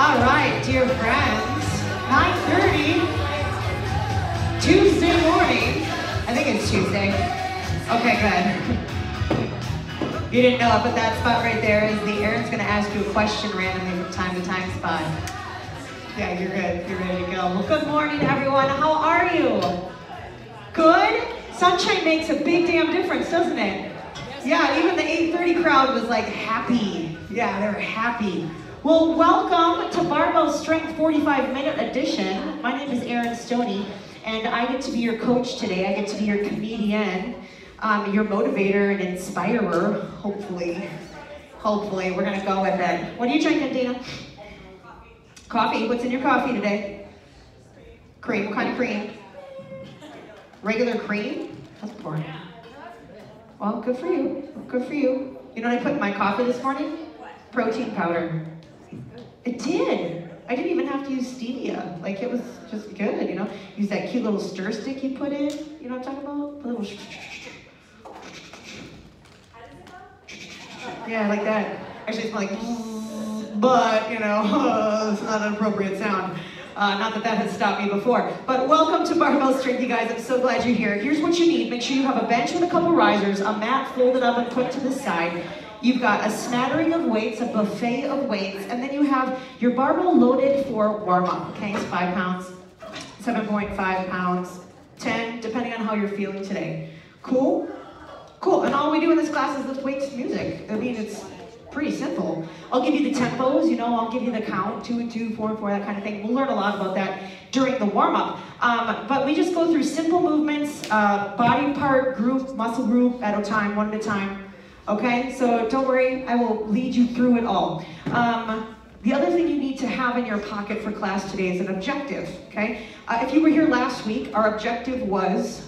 All right, dear friends, 9:30, Tuesday morning. I think it's Tuesday. Okay, good. You didn't know it, but that spot right there is the Erin's gonna ask you a question randomly from time to time spot. Yeah, you're good, you're ready to go. Well, good morning, everyone. How are you? Good? Sunshine makes a big damn difference, doesn't it? Yeah, even the 8:30 crowd was like happy. Yeah, they were happy. Well, welcome to Barbell Strength 45-minute edition. My name is Erin Stoney, and I get to be your coach today. I get to be your comedian, your motivator and inspirer, hopefully. Hopefully, we're gonna go with it. What are you drinking, Dina? Coffee. What's in your coffee today? Cream. What kind of cream? Regular cream? That's boring. Well, good for you. Good for you. You know what I put in my coffee this morning? Protein powder. It did. I didn't even have to use stevia. Like, it was just good, you know? Use that cute little stir stick you put in. You know what I'm talking about? The little yeah, like that. Actually, it's like, but, you know, it's not an appropriate sound. Not that that has stopped me before. But welcome to Barbell Strength, you guys. I'm so glad you're here. Here's what you need. Make sure you have a bench with a couple risers, a mat folded up and put to the side. You've got a smattering of weights, a buffet of weights, and then you have your barbell loaded for warm-up. Okay, it's 5 pounds, 7.5 pounds, 10, depending on how you're feeling today. Cool? Cool, and all we do in this class is lift weights and music. I mean, it's pretty simple. I'll give you the tempos, you know, I'll give you the count, 2 and 2, 4 and 4, that kind of thing. We'll learn a lot about that during the warm-up. But we just go through simple movements, body part, group, muscle group at a time, one at a time. Okay, so don't worry, I will lead you through it all. The other thing you need to have in your pocket for class today is an objective, okay? If you were here last week, our objective was,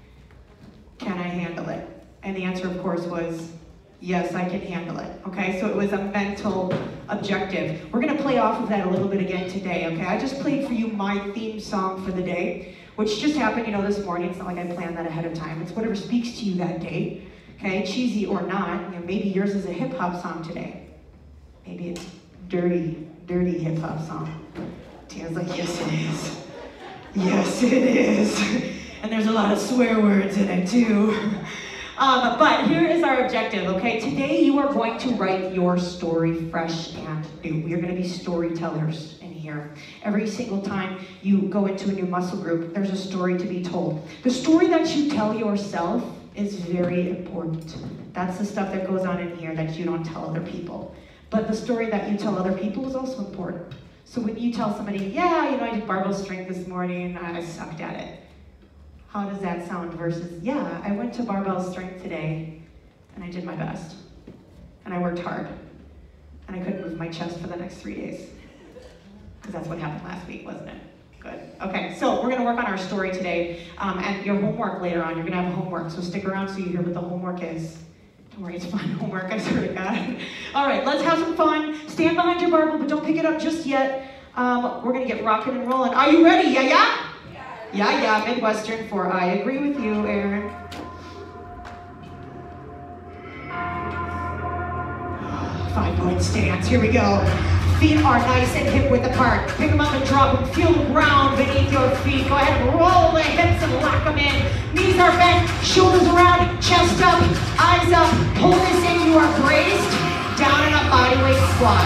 can I handle it? And the answer, of course, was, yes, I can handle it, okay? So it was a mental objective. We're gonna play off of that a little bit again today, okay? I just played for you my theme song for the day, which just happened, you know, this morning. It's not like I planned that ahead of time. It's whatever speaks to you that day. Okay, cheesy or not, you know, maybe yours is a hip-hop song today. Maybe it's dirty hip-hop song. Tina's like, yes it is. Yes it is. And there's a lot of swear words in it too. But here is our objective, okay? Today you are going to write your story fresh and new. We are gonna be storytellers in here. Every single time you go into a new muscle group, there's a story to be told. The story that you tell yourself is very important. That's the stuff that goes on in here that you don't tell other people. But the story that you tell other people is also important. So when you tell somebody, yeah, you know, I did barbell strength this morning, I sucked at it. How does that sound versus, yeah, I went to barbell strength today and I did my best. And I worked hard. And I couldn't move my chest for the next 3 days. Because that's what happened last week, wasn't it? Good. Okay, so we're gonna work on our story today, and your homework later on. You're gonna have homework, so stick around so you hear what the homework is. Don't worry, it's fun homework, I swear to God. All right, let's have some fun. Stand behind your barbell, but don't pick it up just yet. We're gonna get rocking and rolling. Are you ready? Yeah, yeah? Yeah, yeah, Midwestern for I agree with you, Erin. 5-point stance, here we go. Feet are nice and hip width apart. Pick them up and drop them. Feel the ground beneath your feet. Go ahead and roll the hips and lock them in. Knees are bent, shoulders around, chest up, eyes up. Pull this in, you are braced. Down and up, bodyweight squat.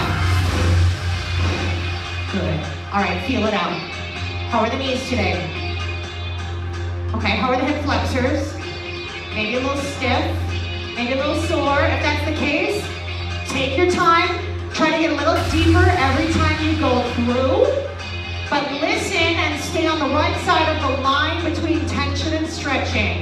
Good. All right, feel it out. How are the knees today? Okay, how are the hip flexors? Maybe a little stiff, maybe a little sore. If that's the case, take your time. Try to get a little deeper every time you go through, but listen and stay on the right side of the line between tension and stretching.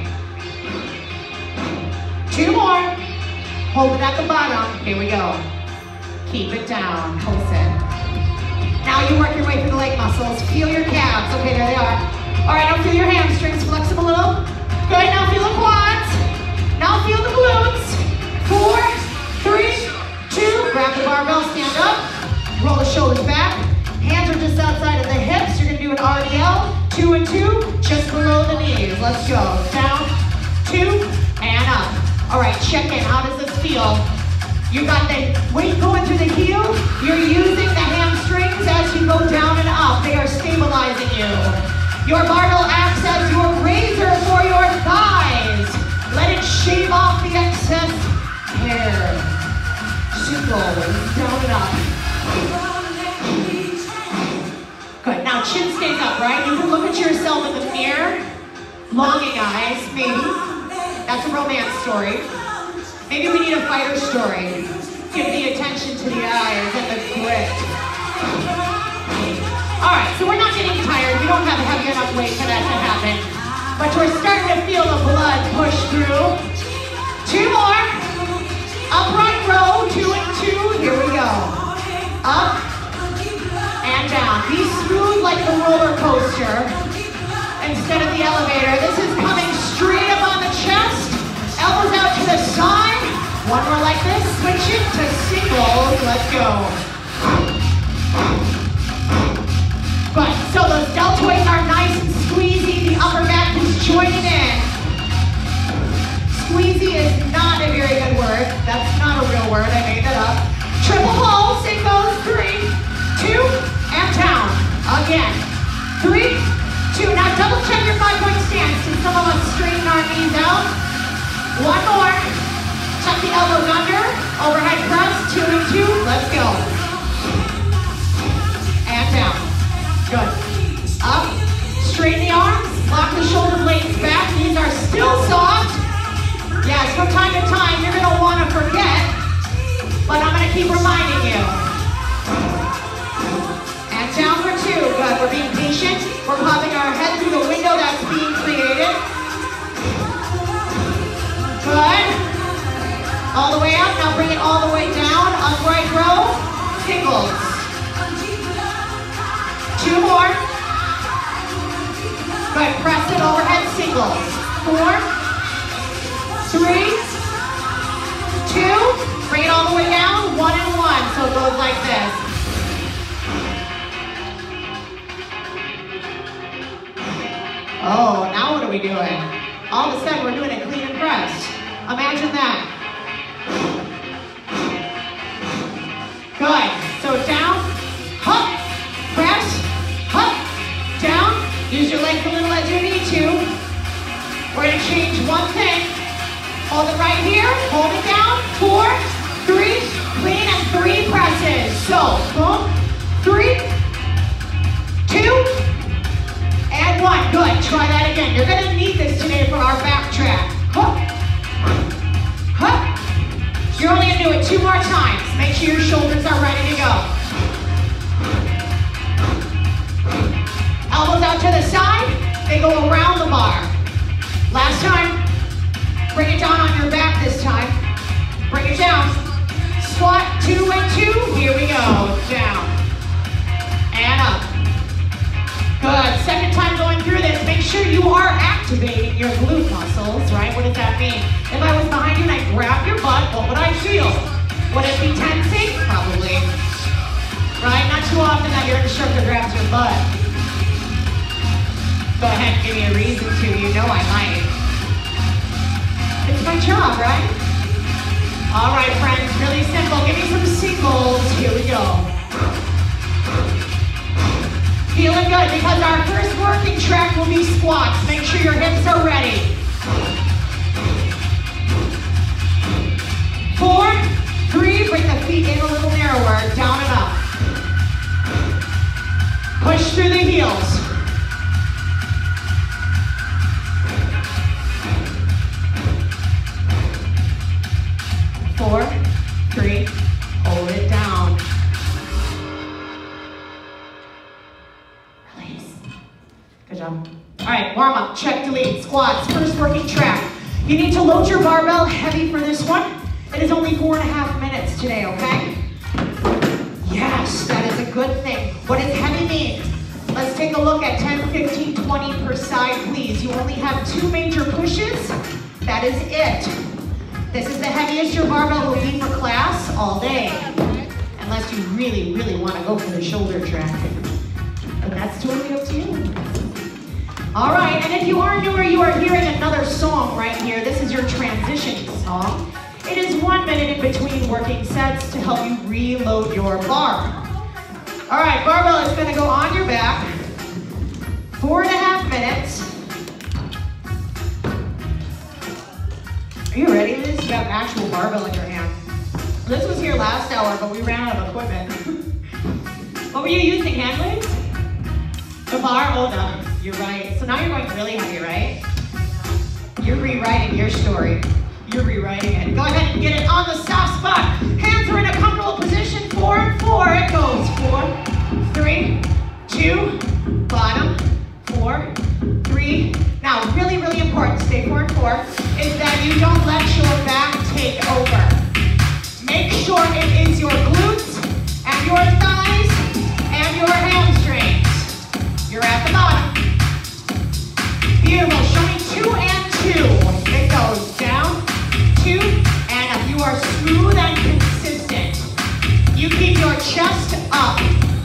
2 more. Hold it at the bottom. Here we go. Keep it down. Pulse it. Now you work your way through the leg muscles. Feel your calves. Okay, there they are. All right, now feel your hamstrings. Flex them a little. Good, now feel the quads. Now feel the glutes. 4, 3, 2, grab the barbell, stand up, roll the shoulders back, hands are just outside of the hips, you're gonna do an RDL, 2 and 2, just below the knees, let's go, down, 2, and up. All right, check in, how does this feel? You got the weight going through the heel, you're using the hamstring hamstrings as you go down and up. They are stabilizing you. Your barbell acts as your razor for your thighs. Let it shave off the excess hair. Single, down and up. Good, now chin stays up, right? You can look at yourself in the mirror. Longing eyes, maybe. That's a romance story. Maybe we need a fighter story. Give the attention to the eyes and the grit. All right, so we're not getting tired. We don't have a heavy enough weight for that to happen. But we're starting to feel the blood push through. 2 more. Upright row, 2 and 2. Here we go. Up and down. Be smooth like the roller coaster instead of the elevator. This is coming straight up on the chest. Elbows out to the side. 1 more like this. Switch it to singles. Let's go. Good. So those deltoids are nice and squeezy. The upper back is joining in. Squeezy is not a very good word. That's not a real word. I made that up. Triple pulse. It goes 3, 2, and down. Again. 3, 2. Now double check your 5-point stance. Since some of us straighten our knees out. 1 more. Tuck the elbows under. Overhead press. 2 and 2. Let's go. And down. Good. Up. Straighten the arms. Lock the shoulder blades back. Knees are still soft. Yes, from time to time you're going to want to forget. But I'm going to keep reminding you. And down for 2. Good. We're being patient. We're popping our head through the window that's being created. Good. All the way up. Now bring it all the way down. Upright row. Singles. 2 more. Good. Press it overhead. Singles. 4, 3, 2. Bring it all the way down. 1 and 1. So it goes like this. Oh, now what are we doing? All of a sudden we're doing a clean and press. Imagine that. Good. So down, hop, press, hop, down. Use your legs a little as you need to. We're going to change one thing. Hold it right here. Hold it down. 4, 3, clean, and 3 presses. So, boom, 3, 2, and 1. Good. Try that again. You're going to need this today for our back track. Hup. Hup. You're only going to do it 2 more times. Make sure your shoulders are ready to go. Elbows out to the side. They go around the bar. Last time. Bring it down on your back this time. Bring it down. Squat, 2 and 2. Here we go. Down. And up. Good. Second time going through this, make sure you are activating your glute muscles, right? What does that mean? If I was behind you and I grabbed your butt, what would I feel? Would it be tensing? Probably. Right? Not too often that your instructor grabs your butt. Go ahead and give me a reason to. You know I might. It's my job, right? All right, friends, really simple. Give me some singles. Here we go. Feeling good because our first working track will be squats. Make sure your hips are ready. 4, 3, bring the feet in a little narrower, down and up. Push through the heels. 4, 3, hold it down. Release. Good job. All right, warm up, check, delete, squats, first working track. You need to load your barbell heavy for this one. It is only 4.5 minutes today, okay? Yes, that is a good thing. What does heavy mean? Let's take a look at 10, 15, 20 per side, please. You only have 2 major pushes. That is it. This is the heaviest your barbell will be for class all day. Unless you really, really want to go for the shoulder track. But that's totally up to you. All right, and if you are newer, you are hearing another song right here. This is your transition song. It is 1 minute in between working sets to help you reload your bar. All right, barbell is gonna go on your back. 4.5 minutes. Are you ready, Liz? You have an actual barbell in your hand. Liz was here last hour, but we ran out of equipment. What were you using, hand weights? The bar? Oh no, you're right. So now you're going really heavy, right? You're rewriting your story. You're rewriting it. Go ahead and get it on the soft spot. Hands are in a comfortable position. 4 and 4. It goes 4, 3, 2, bottom, 4, 3. Now, really, really important, stay 4 and 4, is that you don't let your back take over. Make sure it is your glutes and your thighs and your hamstrings. You're at the bottom. Beautiful. Show me 2 and 2. It goes down, 2, and up. You are smooth and consistent. You keep your chest up.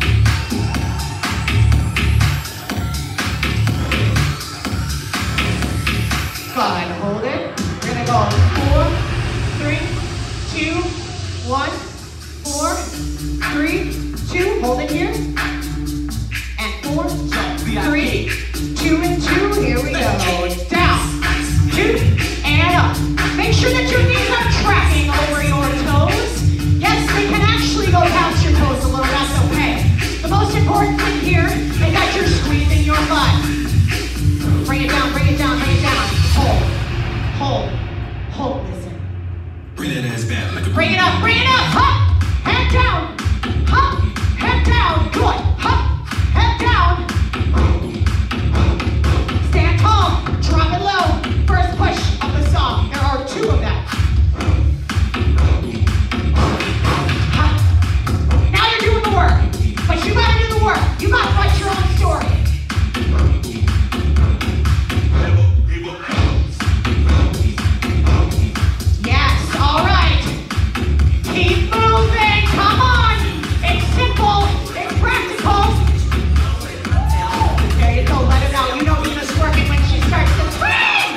Good. Hold it. We're gonna go 4, 3, 2, 1, 4, 3, 2. Hold it here. And 4, 3, 2 and 2. Here we go. Down, 2, and up. Make sure that your knees are tracking over your toes. Yes, they can actually go past your toes a little. That's okay. The most important thing here is that you're squeezing your butt. Bring it down, bring it down, bring it down. Hold, hold, hold. Listen. Bring that ass back like a bring it up, bring it up. Hop, head down. Hop, head down. Good. Hop, head down. Stand tall. Drop it low. First push of the song. There are 2 of them. Hop. Now you're doing the work. But you gotta do the work. You gotta write your own story. Yes, all right. Keep moving, come on. It's simple, it's practical. There you go, let her know. You know Nina's working when she starts to scream.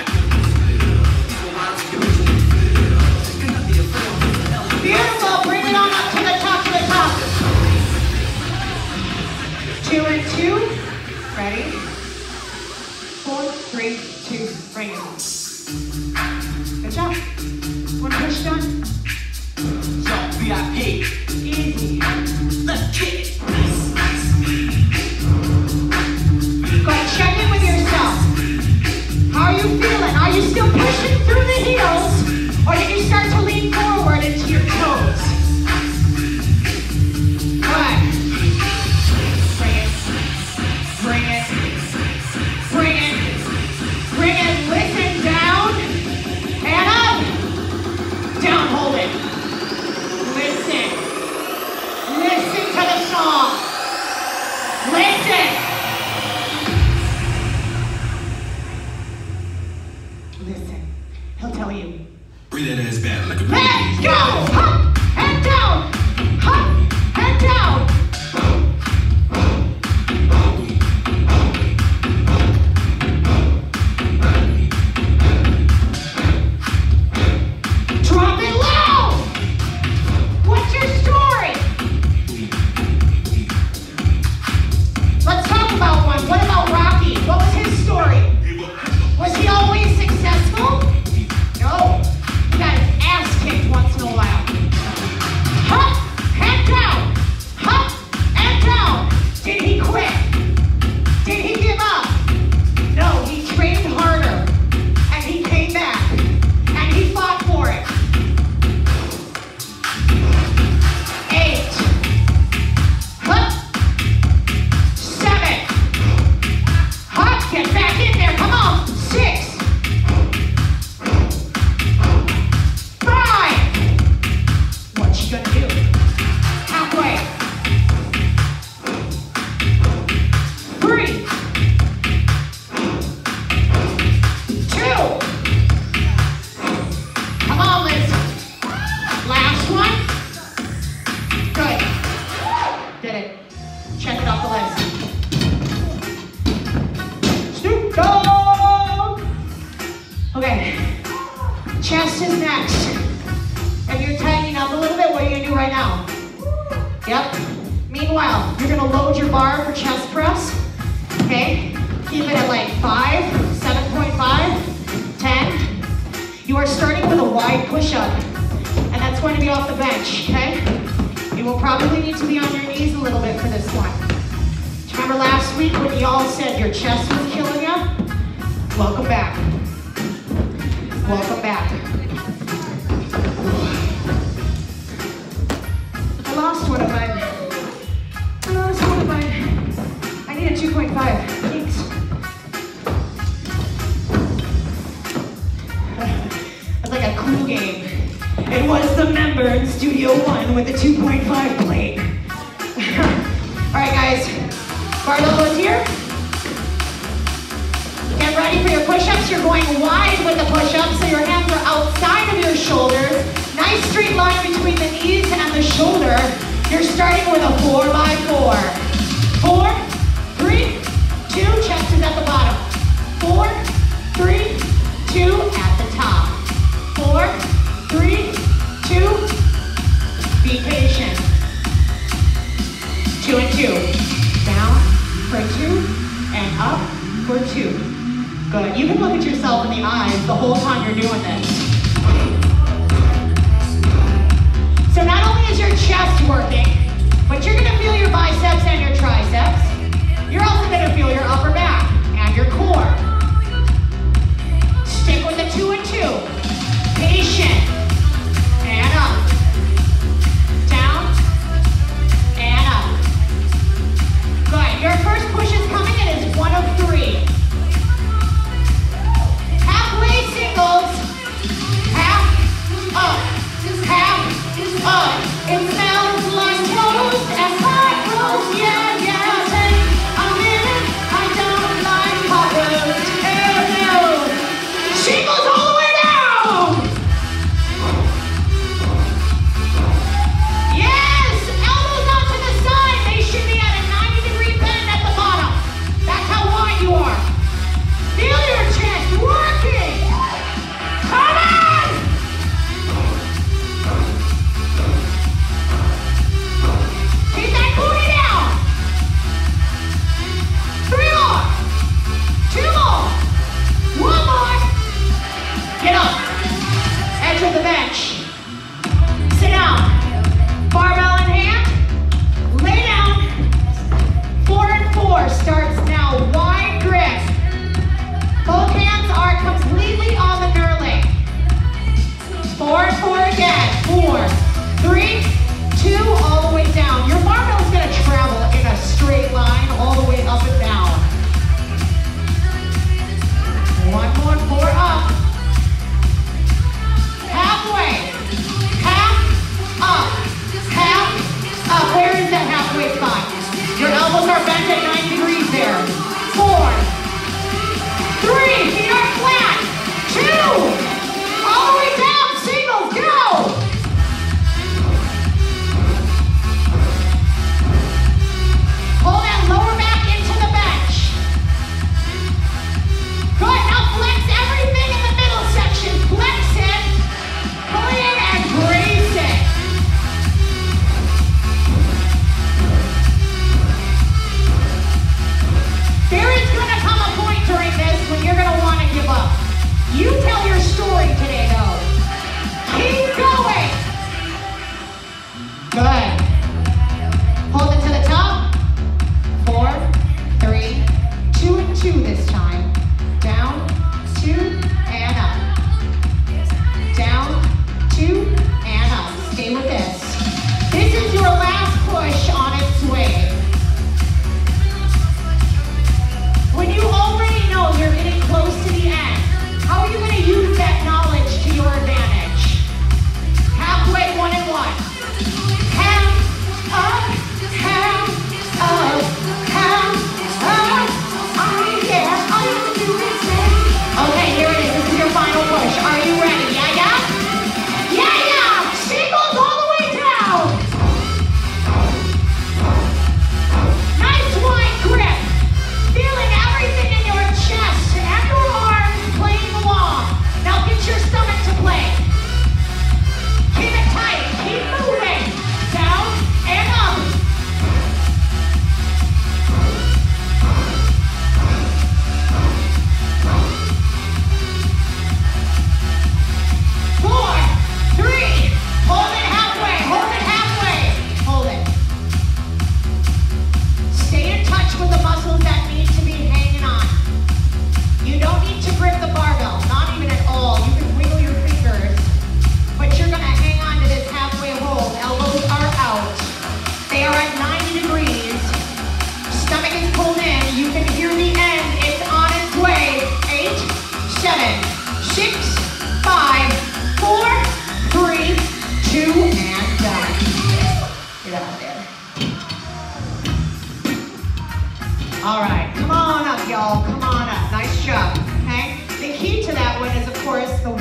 Beautiful, bring it on up to the top, 2 and 2. Ready? 4, 3, 2, bring it on. Good job. 1 push done. Yo, VIP. Easy. Let's kick it. Go ahead, check in with yourself. How are you feeling? Are you still pushing through the heels? Or did you start to lean forward into your toes? Good. Bring it. Bring it. Bring it. Bring it. Listen down. And up. Down, hold it. Listen. Listen to the song. Listen. Listen. He'll tell you. Bring that ass back like a Let's go! Hop and down. Hop and down. Drop it low. What's your story? Let's talk about one. What about Rocky? What was his story? Was he always successful? No. He got his ass kicked once in a while. Hop, head down. Hop and down. Did he quit? Did he give up? No, he trained harder. And he came back. And he fought for it. 8. Hop. 7. Hop, get back in there. Come on. 6. 5. What you gonna do? Halfway. 3. 2. Come on, Liz. Last one. Good. Did it. Check it off the list. Snoop Dogg. Okay. Chest is next. If you're tightening up a little bit, what are you gonna do right now? Yep. Meanwhile, you're gonna gonna load your bar for chest press, okay? Keep it at like 5, 7.5, 10. You are starting with a wide push-up, and that's going to be off the bench, okay? You will probably need to be on your knees a little bit for this one. Remember last week when y'all said your chest was killing you? Welcome back. Welcome back. I lost one of mine. I need a 2.5. Thanks. That's like a cool game. It was the member in Studio One with the 2.5 plate. All right, guys. Barbell goes here. Get ready for your push-ups. You're going wide with the push-ups, so your hands are outside of your shoulders. Nice straight line between the knees and the shoulder. You're starting with a 4x4. 4, 3, 2, chest is at the bottom. 4, 3, 2, at the top. 4, 3, 2, be patient. 2 and 2. Down for 2, and up for 2. Good. You can look at yourself in the eyes the whole time you're doing this. So not only is your chest working, but you're gonna feel your biceps and your triceps. You're also gonna feel your upper back and your core. Stick with the 2 and 2. Patient. And up. Down. And up. Good. Your first push is coming and it's 1 of 3. Halfway singles. Half up. Half up. It smells like toast and pot roast. Yeah, yeah. Take a minute. I don't like pot roast. Oh no. Shingles all the way down. Yes. Elbows out to the side. They should be at a 90-degree bend at the bottom. That's how wide you are. Feel your chest working. Come on. Keep that booty down. 3 more. 2 more. 1 more. Get up. Edge of the bench. Sit down. Barbell in hand. Lay down. 4 and 4 starts now. Wide grip. Both hands are completely on the knurling. 4 and 4 again. 4, 3, 2, all the way down. Your barbell is going to travel in a straight line all the way up and down. 1 more, 4 up. Halfway. Half up. Half up. Where is that halfway spot? Your elbows are bent at 90 degrees there. 4, 3, feet are flat. 2, all the way down. Singles, go. Pull that lower back into the bench. Good, now flex everything in the middle section. Flex it, pull it in and brace it. There is gonna come a point during this when you're gonna wanna give up. You tell your story today though. Keep going. Good. Hold it to the top. 4, 3, 2 and 2 this time. Down, 2, and up. Down, 2, and up. Stay with this. This is your last push on its way. When you already know you're getting close to the end, how are you going to use that knowledge to your advantage? Halfway, 1 and 1. Half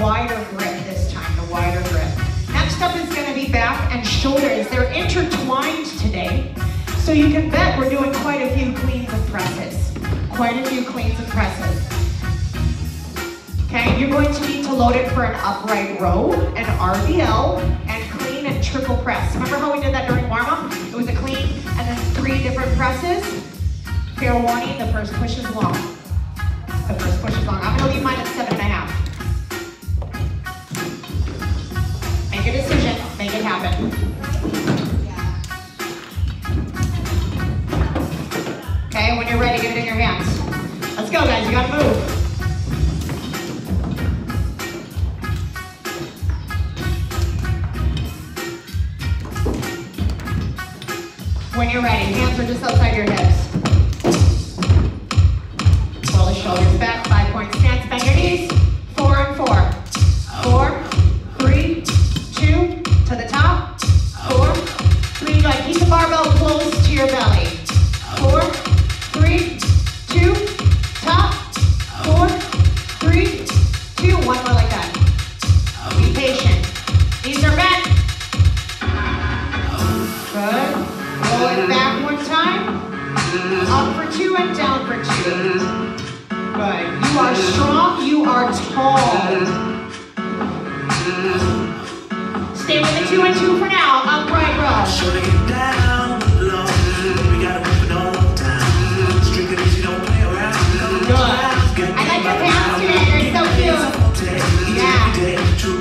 wider grip this time, the wider grip. Next up is gonna be back and shoulders. They're intertwined today. So you can bet we're doing quite a few cleans and presses. Quite a few cleans and presses. Okay, you're going to need to load it for an upright row, an RDL, and clean and triple press. Remember how we did that during warm-up? It was a clean and then 3 different presses. Fair warning, the first push is long. The first push is long. I'm gonna leave mine at 7.5. Make a decision, make it happen. Okay, when you're ready, get it in your hands. Let's go, guys, you gotta move. When you're ready, hands are just outside your hips. Roll the shoulders back, 5-point stance, bend your knees. 4 and 4. 4, 3, 2, to the top. 4, 3, like keep the barbell close to your belly. 4, 3, 2, top. 4, 3, 2, one more like that. Be patient. Knees are bent. Good. Roll it back one time. Up for 2 and down for 2. Good. You are strong. You are tall. Stay with the 2 and 2 for now. Upright row. Good. I like your pants today. They're so cute. Yeah. Good.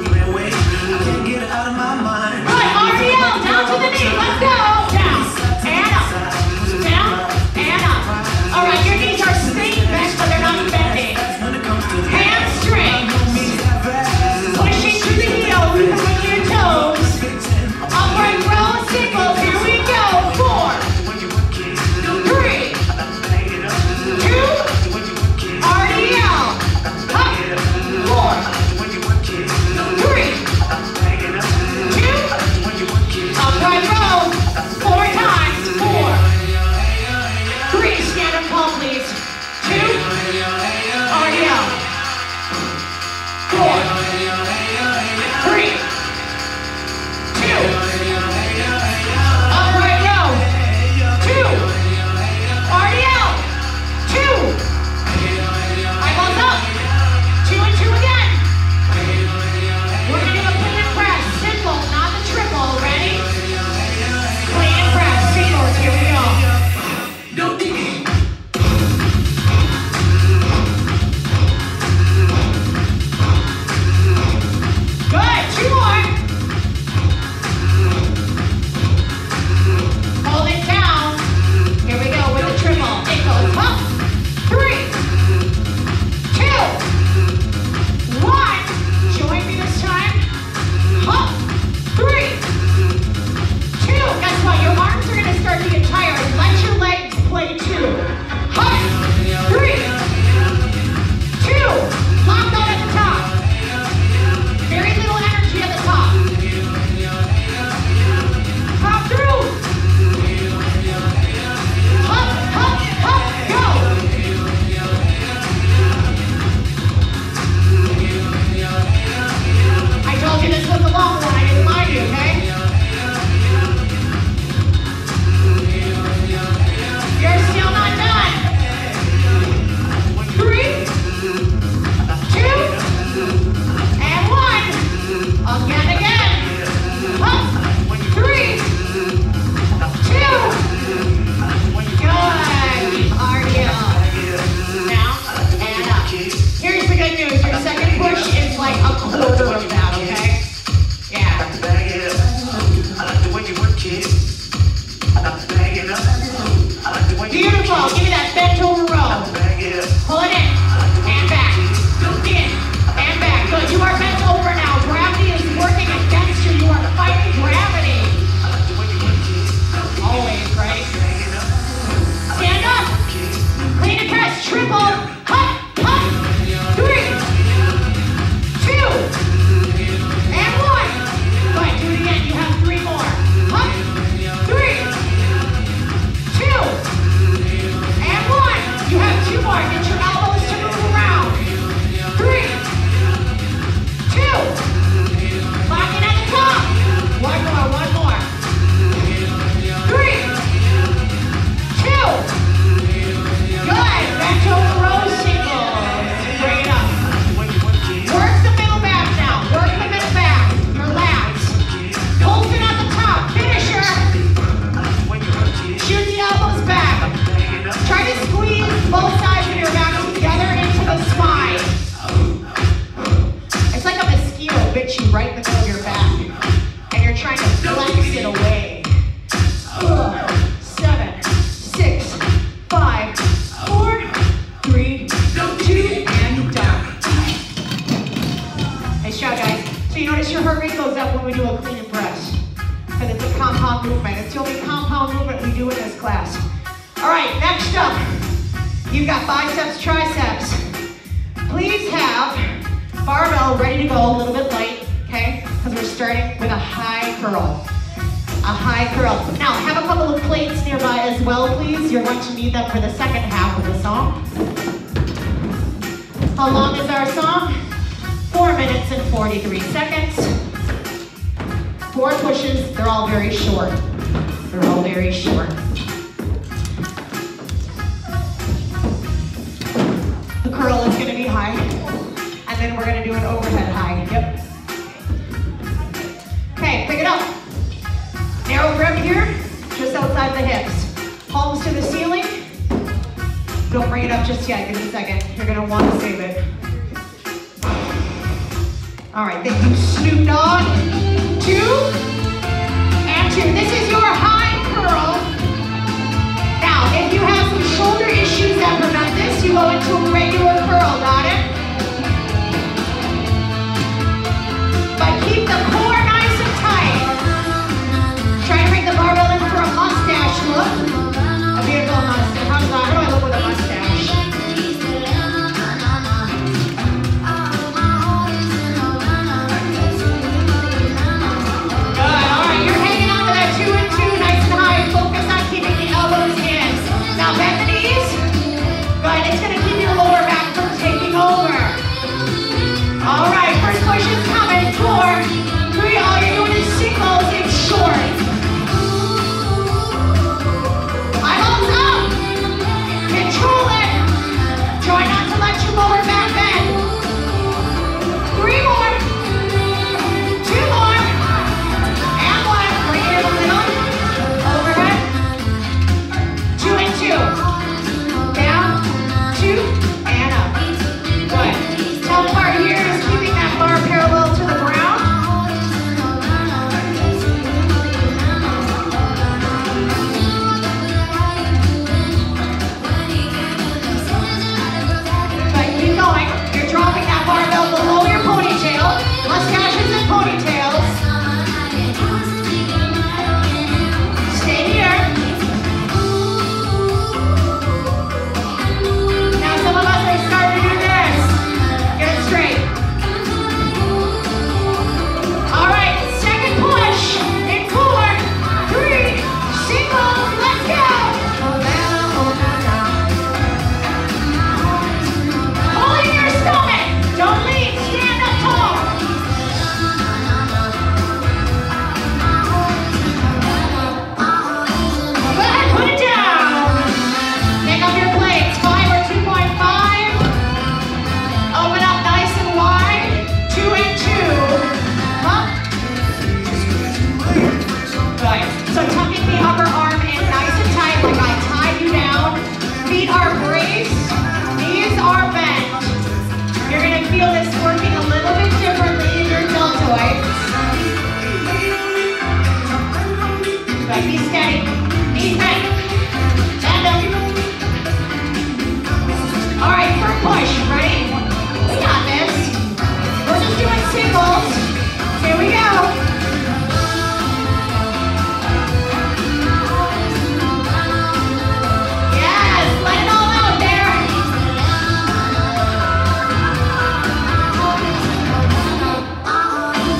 RDL. Down to the knee. Let's go. Down. And up. Down. And up. All right. Your knees are staying bent, but they're not bending. Hamstrings. Pushing through the heels. With your toes. Upright row. Singles. Here we go. 4, 3, 2. RDL. Up. 4, 3, 2. Upright row. 4 times. 4, 3. Stand up tall, please. 2. RDL. 4, 3, 2. Upright row. 2. RDL. 2. Eyeballs up. 2 and 2 again. We're going to do a clean and press. Simple, not the triple. Ready? Clean and press. Singles. Here we go. No digging. Good. 2 more. Hold it down. Here we go with the triple. It goes up. 3, 2, 1. Join me this time. Up. 3, 2. Guess what? Your arms are going to start to get tired. Let your legs play 2. Up. 3, 2. Lock out at the top. Very little energy at the top. Pop through. Up, go. I told you this was a long one. I didn't lie to you, okay? You're still not done. 3, 2, and 1. Again. Up. 3, 2. Good. RDL. Down and up. Here's the good news. Your second push is like a quarter of that, okay? Yeah. Beautiful. Give me that bent over row. Pull it in. And back. In. And back. Good. You are bent over now. Gravity is working against you. You are fighting gravity. Always, right? Stand up. Clean and press. Triple. Hop. 3, 2, and 1. Go ahead. Do it again. You have 3 more. Hop. compound movement. It's the only compound movement we do in this class. All right, next up, you've got biceps, triceps. Please have barbell ready to go, a little bit light, okay? Because we're starting with a high curl. A high curl. Now, have a couple of plates nearby as well, please. You're going to need them for the second half of the song. How long is our song? 4 minutes and 43 seconds. 4 pushes, they're all very short. They're all very short. The curl is gonna be high, and then we're gonna do an overhead high. Yep. Okay, pick it up. Narrow grip here, just outside the hips. Palms to the ceiling. Don't bring it up just yet, give me a second. You're gonna want to save it. All right, thank you, Snoop Dogg. 2 and 2. This is your high curl. Now, if you have some shoulder issues that prevent this, you go into a regular curl, got it? But keep the core nice and tight. Try to bring the barbell in for a mustache look. A beautiful mustache. How do I look with a mustache?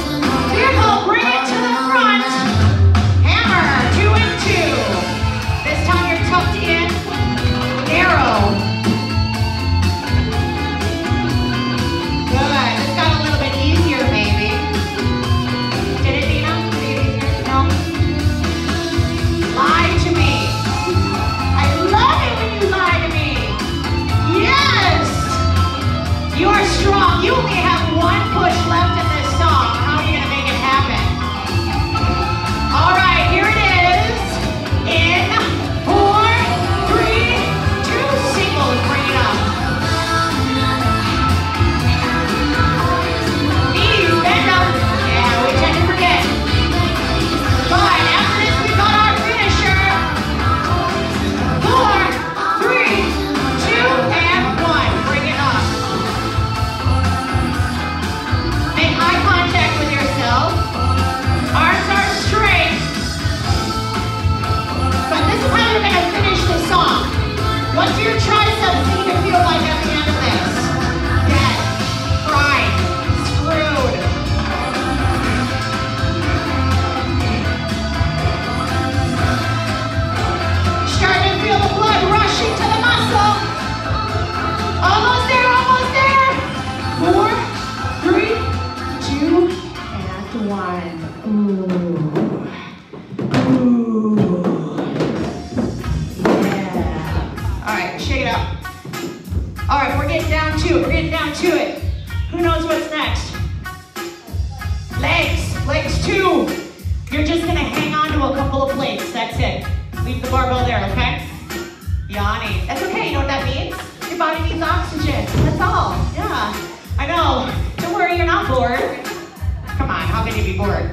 This the barbell there, okay? Yawning. That's okay, you know what that means? Your body needs oxygen. That's all. Yeah. I know. Don't worry, you're not bored. Come on, how can you be bored?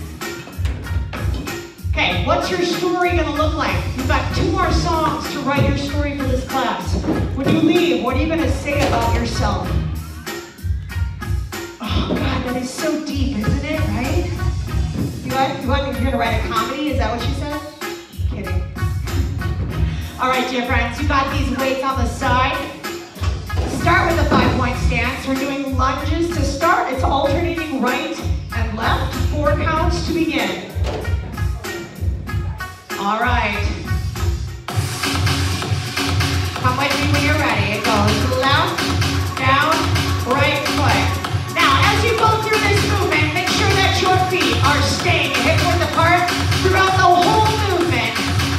Okay, what's your story gonna look like? You've got 2 more songs to write your story for this class. When you leave, what are you gonna say about yourself? Oh God, that is so deep, isn't it, right? You're gonna write a comedy, is that what you said? Kidding. All right, dear friends, you got these weights on the side. Start with a 5-point stance. We're doing lunges to start. It's alternating right and left, 4 counts to begin. All right. Come with me when you're ready. It goes left, down, right foot. Now, as you go through this movement, make sure that your feet are staying hip-width apart throughout the whole movement.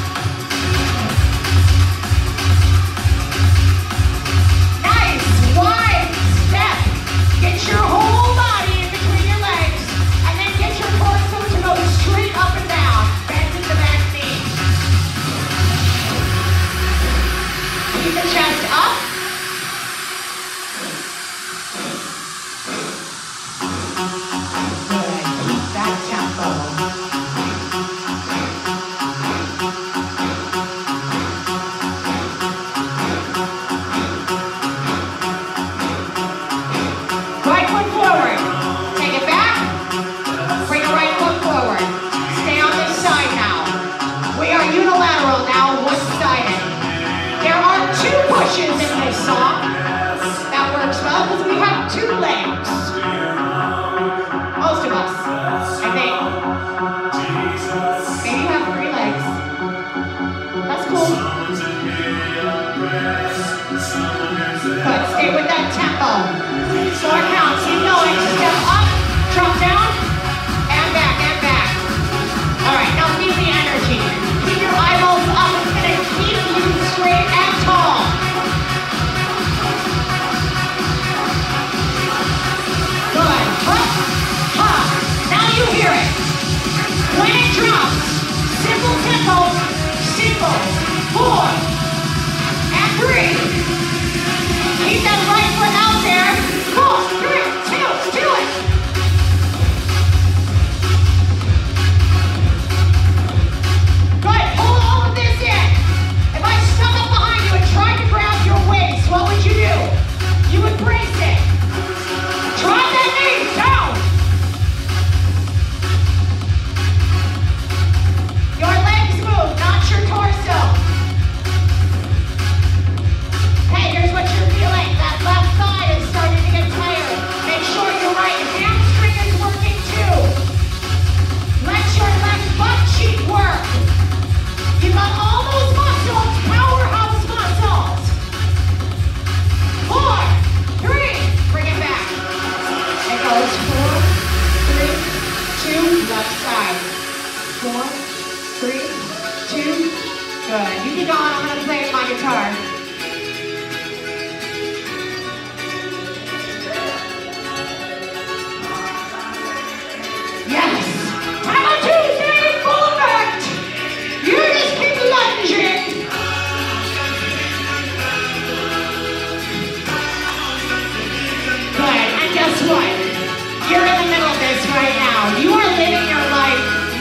Nice, wide step. Get your whole body in between your legs, and then get your torso to go straight up and down. Bend in the back knee. Keep the chest up.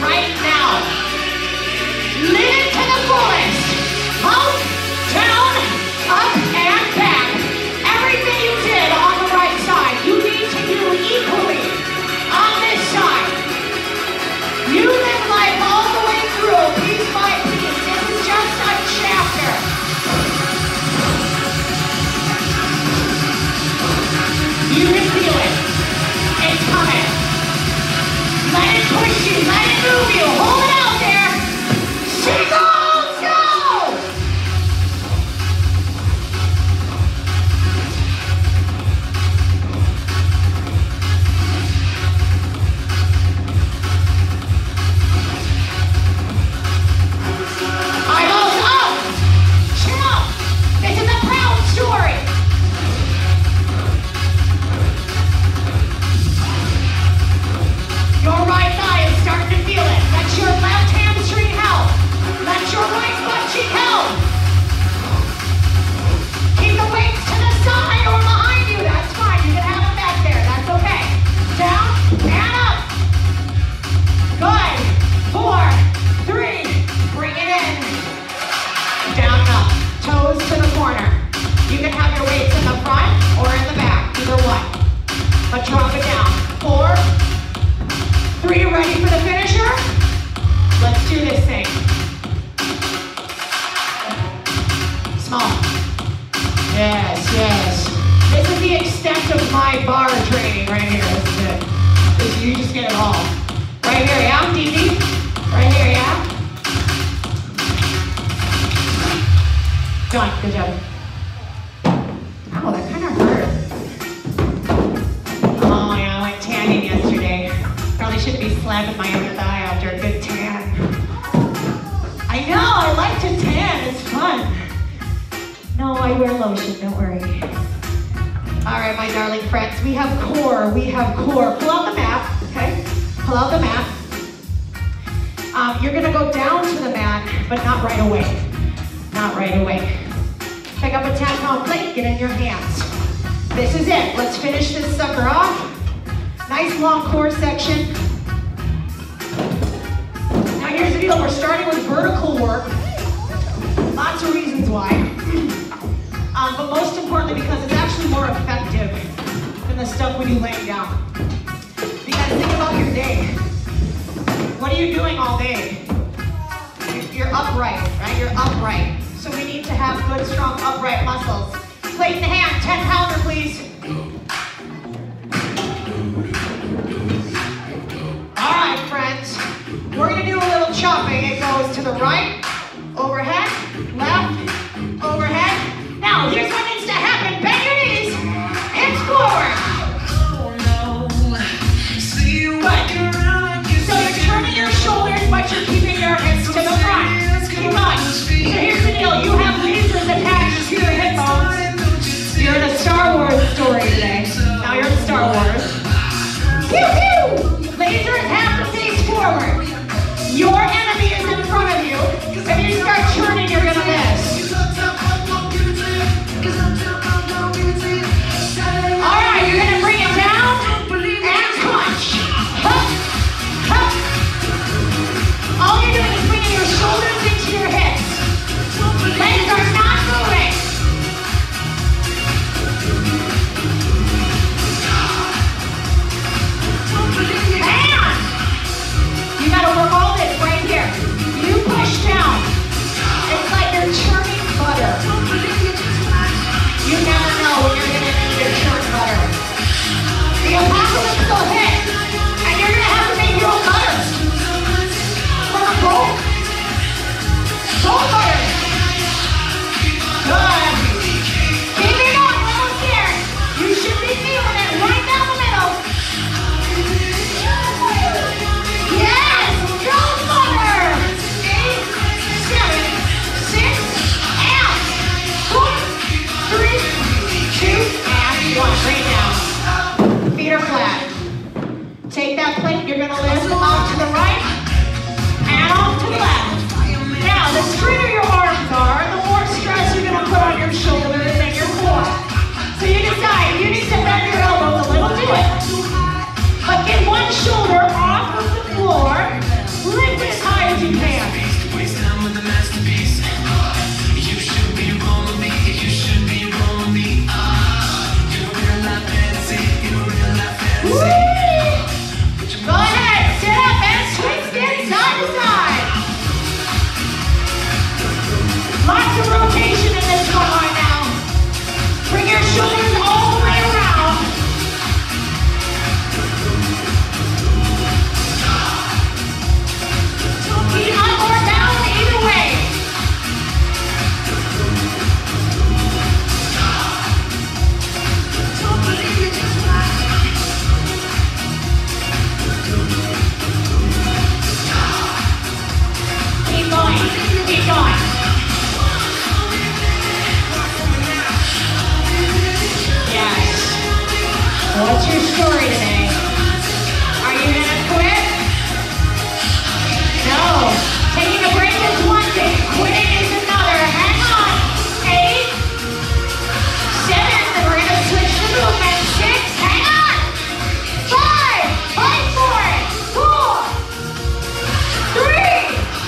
Live to the fullest. Up, down, right here. This is it. You just get it all. Right here, yeah, Dee. Right here, yeah. Done. Good job. Oh, that kind of hurt. Oh, yeah, I went tanning yesterday. Probably shouldn't be slapping my other thigh after a good tan. I know, I like to tan. It's fun. No, I wear lotion. Don't worry. All right, my darling friends, we have core. Pull out the mat, okay? Pull out the mat. You're gonna go down to the mat, but not right away. Not right away. Pick up a 10-pound plate, get in your hands. This is it. Let's finish this sucker off. Nice long core section. Now here's the deal, we're starting with vertical work. Lots of reasons why. But most importantly because it's actually more effective than the stuff we do laying down. Because think about your day. What are you doing all day? You're upright, right? You're upright. So we need to have good, strong, upright muscles. Plate in the hand, 10-pounder, please. All right, friends. We're gonna do a little chopping. It goes to the right, overhead, left, overhead. Now, here's what needs to happen. Bend your knees, hips forward. Good. So you're turning your shoulders, but you're keeping your hips to the front. Keep on. So here's the deal. You have lasers attached to your hip bones. You're in a Star Wars story today. Now you're in Star Wars. Pew, pew. Lasers have to face forward. Your enemy is in front of you. If you start turning, you're gonna miss. All right, you're gonna bring it down and punch. Hup, hup. All you're doing is bringing your shoulders into your hips. Legs are not moving. And you gotta work all this right here. You push down. It's like you're churning butter. You never know when you're gonna need to churn butter. The apocalypse will hit, and you're gonna have to make your own butter. From a bowl. Bowl butter. Good. Keep it going, almost there. You should be feeling it right down the middle. Yes, go butter. 8, 7, 6, and 4, 3, 2, and 1. Bring it down. Feet are flat. Take that plate, you're gonna lift off to the right and off to the left. Now, the straighter your arms are, the more stress you're gonna put on your shoulders and your core. So you decide, you need to bend your elbows a little, do it. But get one shoulder off of the floor, lift it as high as you can. Woo! Go ahead, sit up and twist it side to side. Lots of rotation in this one right now. Bring your shoulders all the way around. Feet up or down, either way. Keep going, keep going. Yes. What's your story today? Are you gonna quit? No. Taking a break is one thing, quitting is another. Hang on. 8, 7, then we're gonna switch the movement. 6, hang on. 5, fight for it. 4, 3,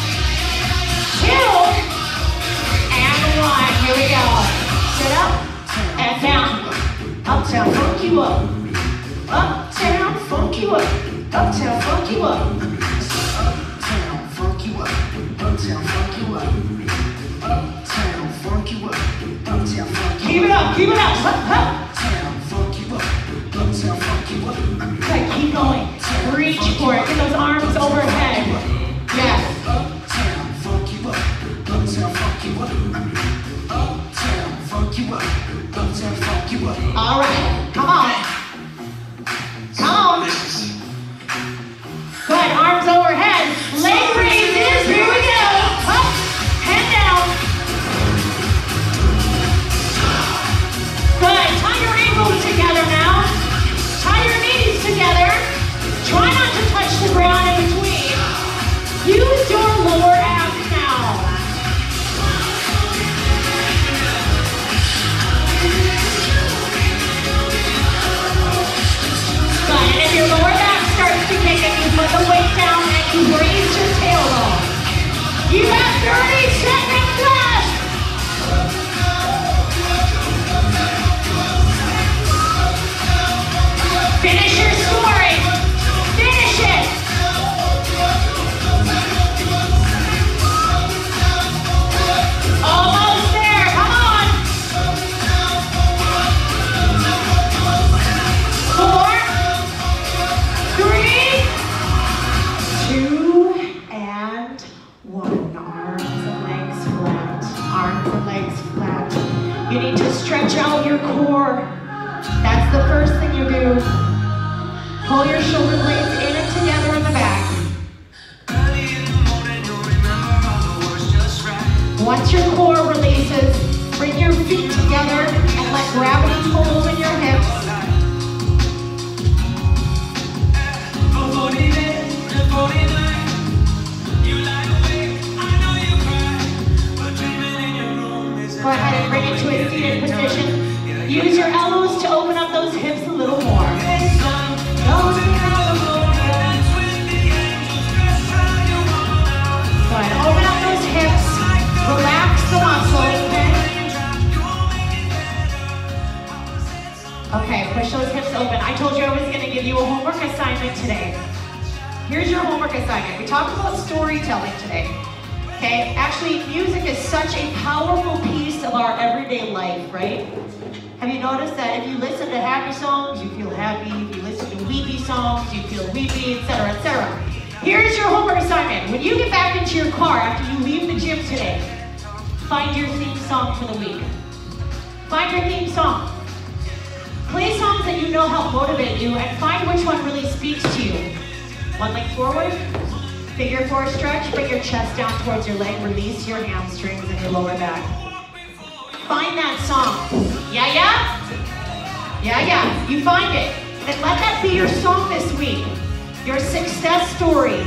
2, and 1. Here we go. Sit up and down. Uptown, funk you up. Uptown, funk you up. Uptown, funk you up. Uptown, funk you up. Uptown, funk you up. Uptown, funk you up. Uptown, funk you up. Keep it up, keep it up. Hup, hup. Uptown, funk you up. Uptown, funk you up. you up. Uptown funk you up. All right, come on. Come on. Good, arms overhead. Leg raises, here we go. Up, head down. Good, tie your ankles together now. Tie your knees together. Try not to touch the ground in between. Use your lower abs now. Good, and if your lower back starts to kick and you put the weight down and you raise your tailbone. You have 30 seconds left. Finish your story. Finish it. Almost there. Come on. 4, 3, 2, and 1. Arms and legs flat. Arms and legs flat. You need to stretch out your core. That's the first thing you do. Pull your shoulder blades in and together in the back. Once your core releases, bring your feet together and let gravity pull in your hips. Go ahead and bring it to a seated position. Use your elbows to open up those hips a little more. Good. Open up those hips. Relax the muscles. Okay, push those hips open. I told you I was going to give you a homework assignment today. Here's your homework assignment. We talked about storytelling today. Okay, actually, music is such a powerful piece of our everyday life, right? Have you noticed that if you listen to happy songs, you feel happy. If you listen to weepy songs, you feel weepy, etc., etc. Here's your homework assignment. When you get back into your car after you leave the gym today, find your theme song for the week. Find your theme song. Play songs that you know help motivate you and find which one really speaks to you. One leg forward, figure 4 stretch, bring your chest down towards your leg, release your hamstrings and your lower back. Find that song. Yeah, yeah? Yeah, yeah. You find it. Then let that be your song this week. Your success story.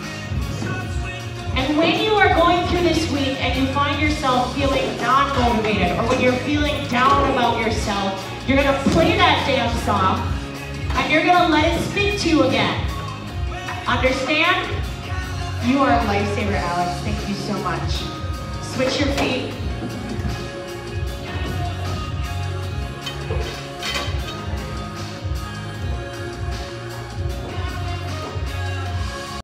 And when you are going through this week and you find yourself feeling non-motivated or when you're feeling down about yourself, you're going to play that damn song and you're going to let it speak to you again. Understand? You are a lifesaver, Alex. Thank you so much. Switch your feet.